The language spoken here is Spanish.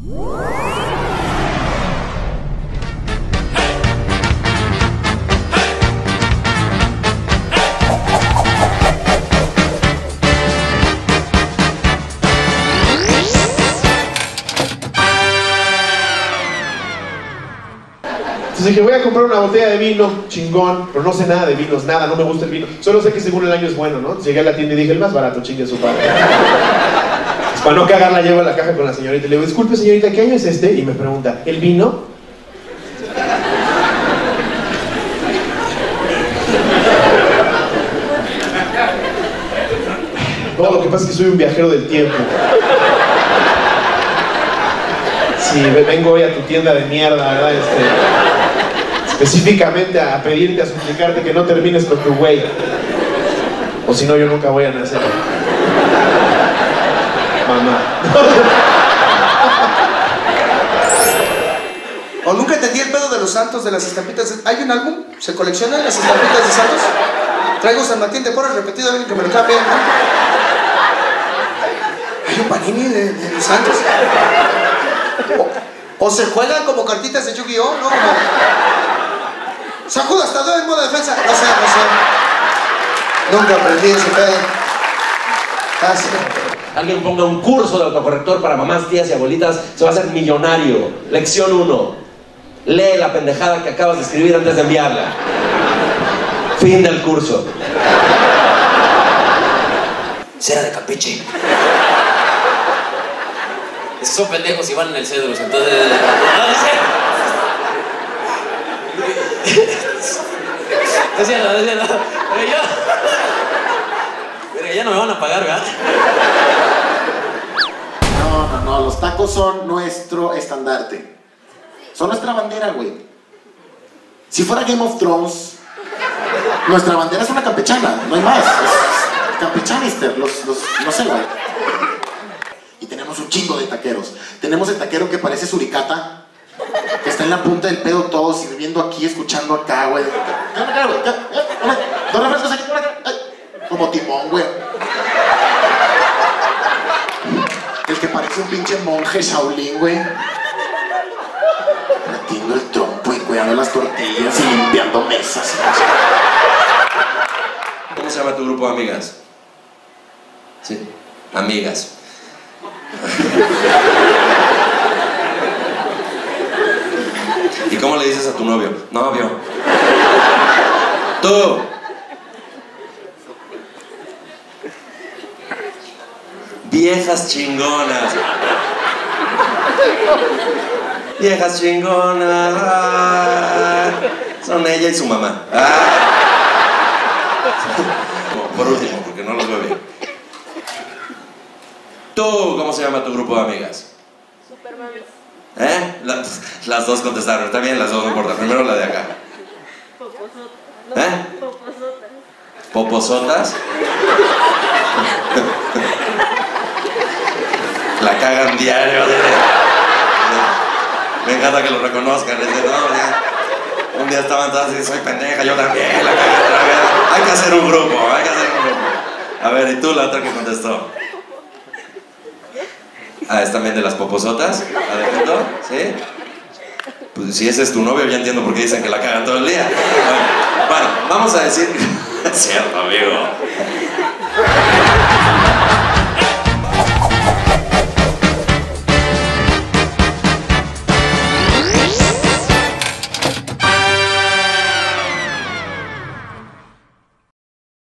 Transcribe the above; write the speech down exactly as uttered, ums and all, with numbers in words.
Entonces dije, voy a comprar una botella de vino, chingón, pero no sé nada de vinos, nada, no me gusta el vino. Solo sé que según el año es bueno, ¿no? Llegué a la tienda y dije, el más barato, chingue su padre. Pues para no cagarla, llevo a la caja con la señorita y le digo, disculpe señorita, ¿qué año es este? Y me pregunta, ¿el vino? No, lo que pasa es que soy un viajero del tiempo. Sí, vengo hoy a tu tienda de mierda, ¿verdad? Este, específicamente a pedirte, a suplicarte que no termines con tu güey. O si no, yo nunca voy a nacer. Mamá. O nunca entendí el pedo de los santos, de las estampitas. ¿Hay un álbum? ¿Se coleccionan las estampitas de santos? Traigo San Martín de Porres repetido, alguien que me lo cambie, ¿no? Hay un panini de, de los santos. O, o se juegan como cartitas de Yu-Gi-Oh, ¿no? Como... Sacudo hasta dos en modo defensa. No sé, no sé. Nunca aprendí ese pedo. Así. Alguien ponga un curso de autocorrector para mamás, tías y abuelitas, se va a hacer millonario. Lección uno. Lee la pendejada que acabas de escribir antes de enviarla. Fin del curso. Cera de Campeche. Es que son pendejos y van en el Cedros, entonces... No, no sé. No es cierto, no es cierto. Pero yo... Pero ya no me van a pagar, ¿verdad? No, no, no, los tacos son nuestro estandarte. Son nuestra bandera, güey. Si fuera Game of Thrones, nuestra bandera es una campechana, no hay más. Es campechanister, los, los, no sé, güey. Y tenemos un chingo de taqueros. Tenemos el taquero que parece suricata, que está en la punta del pedo todo, sirviendo aquí, escuchando acá, güey. Dos refrescos aquí, como timón, güey. El que parece un pinche monje Shaolin, güey. Metiendo el trompo y cuidando las tortillas y limpiando mesas. ¿Cómo se llama tu grupo de amigas? Sí, amigas. ¿Y cómo le dices a tu novio? Novio. Tú. Viejas chingonas. Viejas chingonas. Ah, son ella y su mamá. Ah. Por último, porque no los veo bien. ¿Tú cómo se llama tu grupo de amigas? Supermamis. ¿Eh? La, las dos contestaron. Está bien, las dos, no importa. Primero la de acá. Poposotas. ¿Eh? Poposotas. ¿Poposotas? La cagan diario. Me encanta que lo reconozcan. Les digo, no, ya. Un día estaban todas y soy pendeja, yo también. La cagan otra vez. Hay que hacer un grupo, hay que hacer un grupo. A ver, ¿y tú la otra que contestó? Ah, ¿es también de las poposotas? ¿Alejandro? ¿Sí? Pues si ese es tu novio, ya entiendo por qué dicen que la cagan todo el día. Bueno, bueno, vamos a decir... Es cierto, amigo.